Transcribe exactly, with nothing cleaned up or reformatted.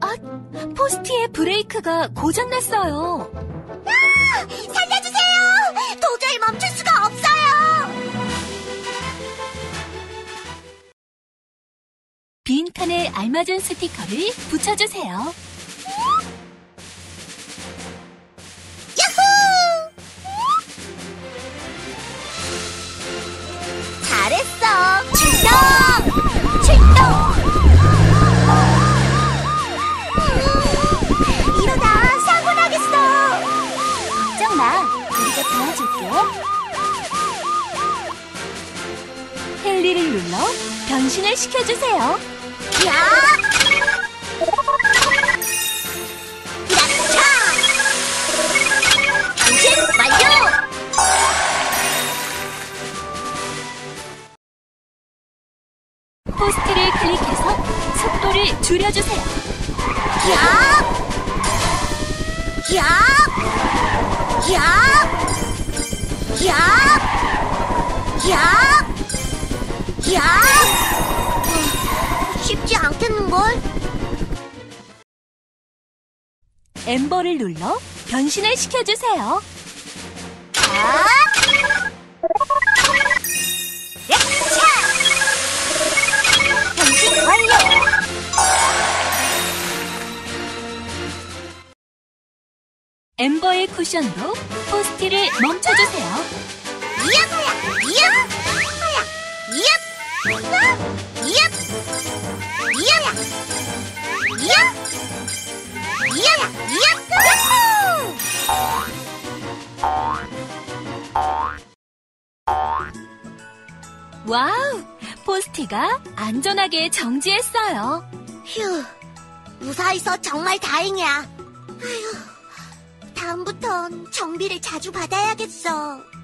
이런! 포스트의 브레이크가 고장났어요. 아! 살려주세요! 도저히 멈출 수가 없어요! 빈 칸에 알맞은 스티커를 붙여주세요. 야호! 잘했어! 출동! 출동! 이러다 사고 나겠어! 걱정 마, 우리가 도와줄게. 헨리를 눌러 변신을 시켜주세요. 야! 야차! 변신 완료! 포스트를 클릭해서 속도를 줄여주세요. 야! 야! 야! 야! 야! 야! 쉽지 않겠는걸? 엠버를 눌러 변신을 시켜주세요. 아! 야차! 변신 완료! 엠버의 쿠션도 포스트를 멈춰주세요. 이야하야! 이야하야! 이야! 이야! 이야야! 이야! 이야야! 이야! 와우! 포스트가 안전하게 정지했어요. 휴, 무사해서 정말 다행이야. 아휴, 다음부턴 정비를 자주 받아야겠어.